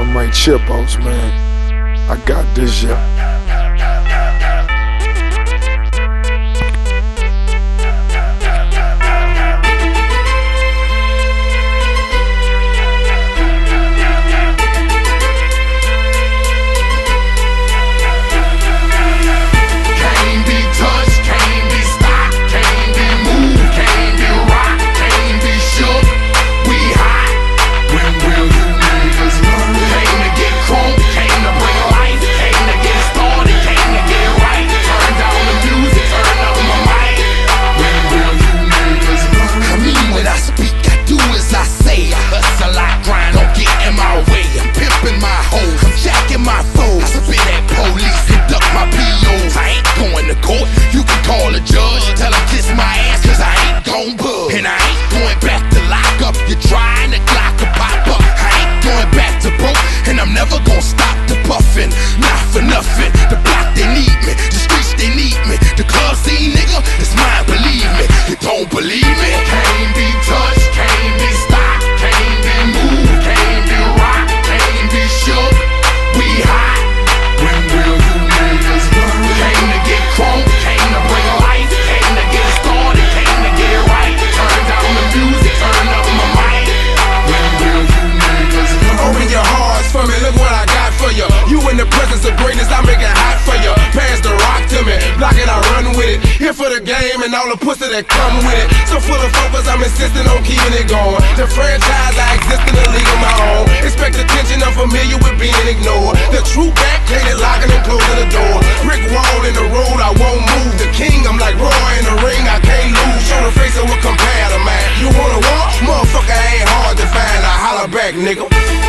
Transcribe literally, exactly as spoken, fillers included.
I'm Mike Chipos, man. I got this, yeah. For the game and all the pussy that come with it. So full of focus, I'm insisting on keeping it going. The franchise, I exist in a league of my own. Expect attention, I'm familiar with being ignored. The true back, hated locking and closing the door. Brick wall in the road, I won't move. The king, I'm like Roy in the ring, I can't lose. Show the face of what compare to man. You wanna walk? Motherfucker ain't hard to find. I holler back, nigga.